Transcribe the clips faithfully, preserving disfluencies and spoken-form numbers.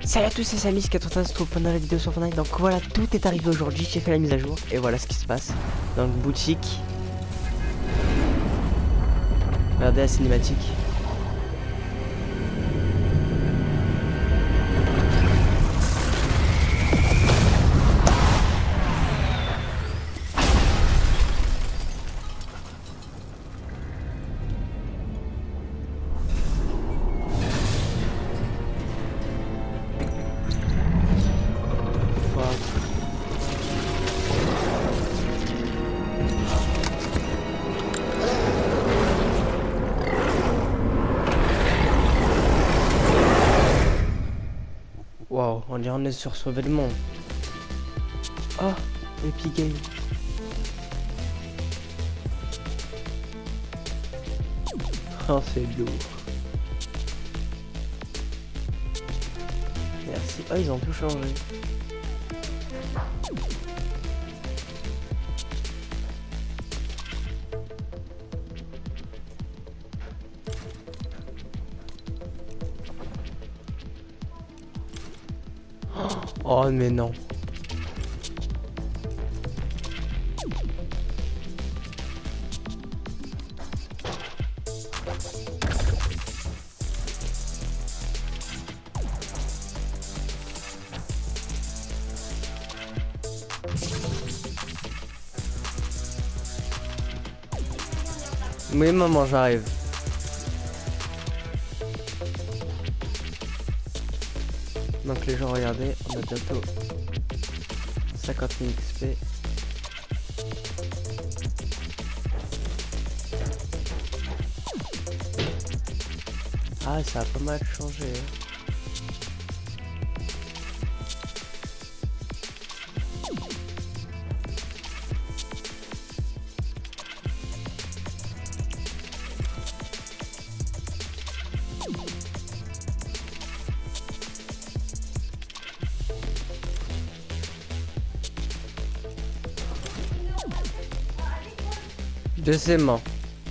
Salut à tous, c'est Samy quatre-vingt-treize, se trouve pendant la vidéo sur Fortnite. Donc voilà, tout est arrivé aujourd'hui, j'ai fait la mise à jour et voilà ce qui se passe. Donc boutique. Regardez la cinématique. Wow, on dirait on est sur Sauver le monde. Oh, Epic Game. Oh, c'est lourd. Merci. Oh, ils ont tout changé. Oh mais non. Oui maman, j'arrive. Donc les gens, regardez, on a bientôt cinquante mille X P. Ah, ça a pas mal changé. Hein. Deuxièmement.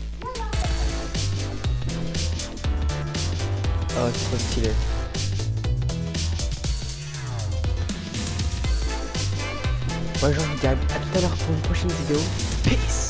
Oh, c'est trop stylé. Moi, je vous dis à tout à l'heure pour une prochaine vidéo. Peace.